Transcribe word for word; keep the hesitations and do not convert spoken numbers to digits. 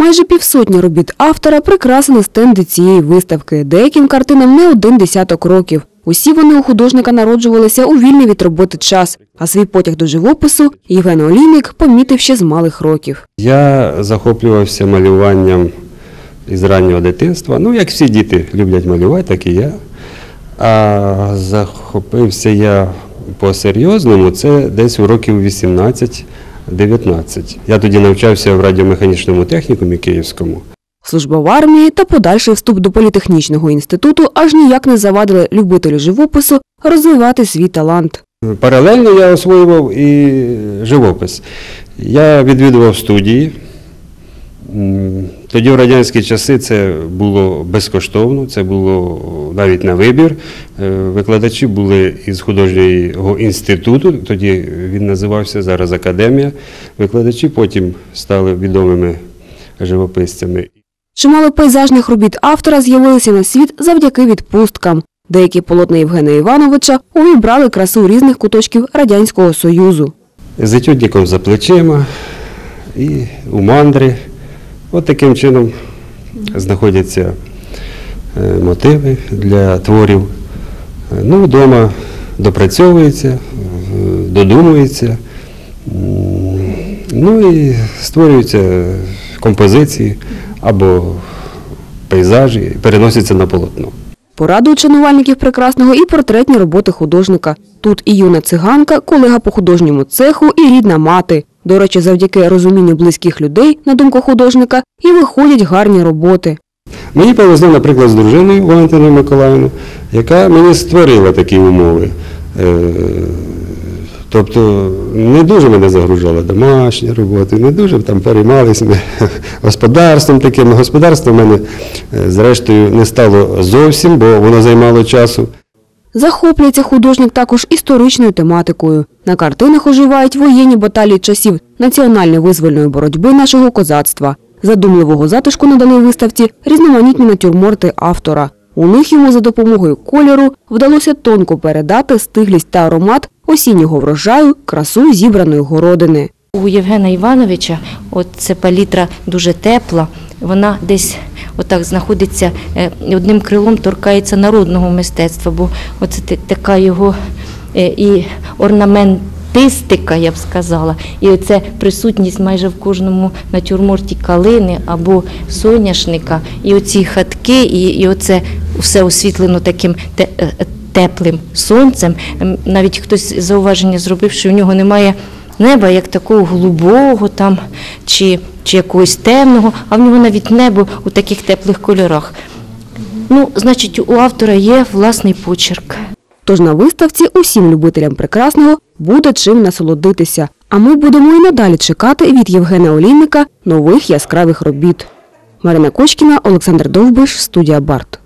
Майже півсотні робіт автора прикрасили стенди цієї виставки. Деяким картинам не один десяток років. Усі вони у художника народжувалися у вільний від роботи час, а свій потяг до живопису Євген Олійник помітив ще з малих років. Я захоплювався малюванням із раннього дитинства. Ну, як всі діти люблять малювати, так і я. А захопився я по-серйозному, це десь у років вісімнадцять-дев'ятнадцять. Я тоді навчався в радіомеханічному технікумі Київському. Служба в армії та подальший вступ до політехнічного інституту аж ніяк не завадили любителю живопису розвивати свій талант. Паралельно я освоював і живопис. Я відвідував студії. Тоді в радянські часи це було безкоштовно, це було навіть на вибір. Викладачі були із художнього інституту, тоді він називався, зараз академія. Викладачі потім стали відомими живописцями. Чимало пейзажних робіт автора з'явилися на світ завдяки відпусткам. Деякі полотна Євгена Івановича увібрали красу різних куточків Радянського Союзу. З етюдником за плечима і у мандри. От таким чином знаходяться мотиви для творів. Ну, вдома допрацьовується, додумується, ну і створюються композиції або пейзажі, переносяться на полотно. Порадують шанувальників прекрасного і портретні роботи художника. Тут і юна циганка, колега по художньому цеху, і рідна мати. До речі, завдяки розумінню близьких людей, на думку художника, і виходять гарні роботи. Мені повезло, наприклад, з дружиною Валентиною Миколаївною, яка мені створила такі умови. Тобто не дуже мене загружала домашні роботи, не дуже там переймалися ми господарством таким. Господарство в мене, зрештою, не стало зовсім, бо воно займало часу. Захоплюється художник також історичною тематикою. На картинах оживають воєнні баталії часів національно-визвольної боротьби нашого козацтва. Задумливого затишку на даній виставці різноманітні натюрморти автора. У них йому за допомогою кольору вдалося тонко передати стиглість та аромат осіннього врожаю, красу зібраної городини. У Євгена Івановича от це палітра дуже тепла, вона десь отак знаходиться, одним крилом торкається народного мистецтва, бо оце така його і орнаментистика, я б сказала, і оце присутність майже в кожному натюрморті калини або соняшника, і оці хатки, і, і оце все освітлено таким те, теплим сонцем. Навіть хтось зауваження зробив, що в нього немає неба як такого голубого там, чи, чи якогось темного, а в нього навіть небо у таких теплих кольорах. Ну, значить, у автора є власний почерк. Тож на виставці усім любителям прекрасного буде чим насолодитися. А ми будемо і надалі чекати від Євгена Олійника нових яскравих робіт. Марина Кочкіна, Олександр Довбиш, студія Барт.